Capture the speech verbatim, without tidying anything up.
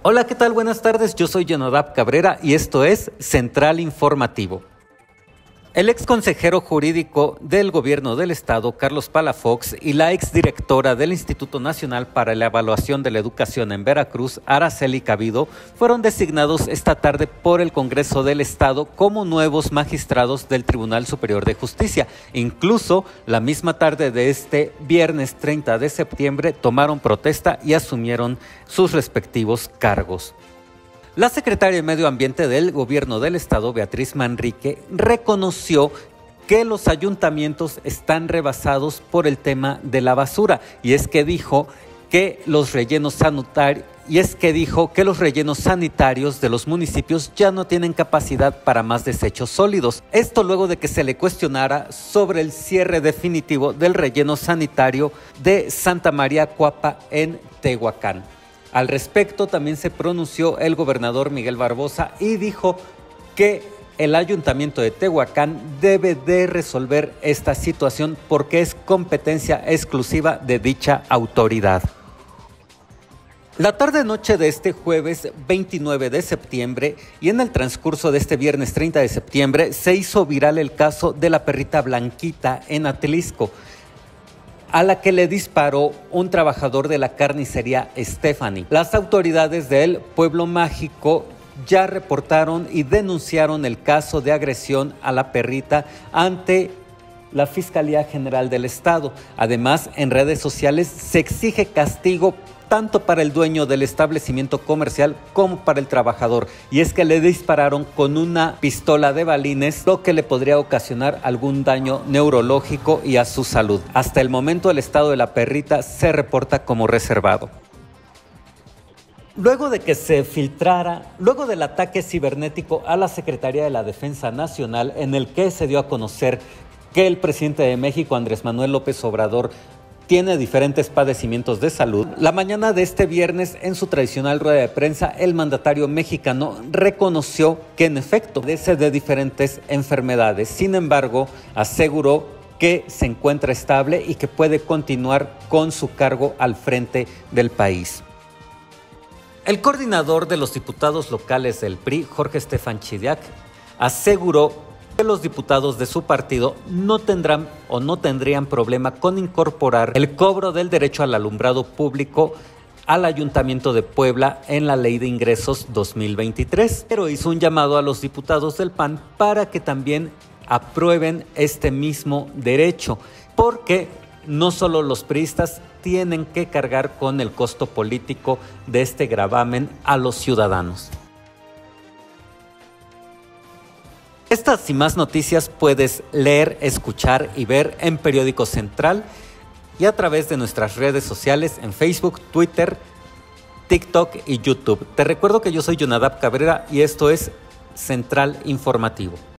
Hola, ¿qué tal? Buenas tardes, yo soy Jonadab Cabrera y esto es Central Informativo. El ex consejero jurídico del Gobierno del Estado, Carlos Palafox, y la exdirectora del Instituto Nacional para la Evaluación de la Educación en Veracruz, Araceli Cabido, fueron designados esta tarde por el Congreso del Estado como nuevos magistrados del Tribunal Superior de Justicia. Incluso, la misma tarde de este viernes treinta de septiembre, tomaron protesta y asumieron sus respectivos cargos. La secretaria de Medio Ambiente del Gobierno del Estado, Beatriz Manrique, reconoció que los ayuntamientos están rebasados por el tema de la basura y es que dijo que los rellenos sanitarios y es que dijo que los rellenos sanitarios de los municipios ya no tienen capacidad para más desechos sólidos. Esto luego de que se le cuestionara sobre el cierre definitivo del relleno sanitario de Santa María Cuapa en Tehuacán. Al respecto también se pronunció el gobernador Miguel Barbosa y dijo que el ayuntamiento de Tehuacán debe de resolver esta situación porque es competencia exclusiva de dicha autoridad. La tarde-noche de este jueves veintinueve de septiembre y en el transcurso de este viernes treinta de septiembre se hizo viral el caso de la perrita Blanquita en Atlisco, a la que le disparó un trabajador de la carnicería Stephanie. Las autoridades del Pueblo Mágico ya reportaron y denunciaron el caso de agresión a la perrita ante la Fiscalía General del Estado. Además, en redes sociales se exige castigo tanto para el dueño del establecimiento comercial como para el trabajador. Y es que le dispararon con una pistola de balines, lo que le podría ocasionar algún daño neurológico y a su salud. Hasta el momento el estado de la perrita se reporta como reservado. Luego de que se filtrara, luego del ataque cibernético a la Secretaría de la Defensa Nacional, en el que se dio a conocer que el presidente de México, Andrés Manuel López Obrador, tiene diferentes padecimientos de salud. La mañana de este viernes, en su tradicional rueda de prensa, el mandatario mexicano reconoció que en efecto padece de diferentes enfermedades. Sin embargo, aseguró que se encuentra estable y que puede continuar con su cargo al frente del país. El coordinador de los diputados locales del P R I, Jorge Estefan Chidiac, aseguró que los diputados de su partido no tendrán o no tendrían problema con incorporar el cobro del derecho al alumbrado público al Ayuntamiento de Puebla en la Ley de Ingresos dos mil veintitrés, pero hizo un llamado a los diputados del P A N para que también aprueben este mismo derecho, porque no solo los priistas tienen que cargar con el costo político de este gravamen a los ciudadanos. Estas y más noticias puedes leer, escuchar y ver en Periódico Central y a través de nuestras redes sociales en Facebook, Twitter, TikTok y YouTube. Te recuerdo que yo soy Jonadab Cabrera y esto es Central Informativo.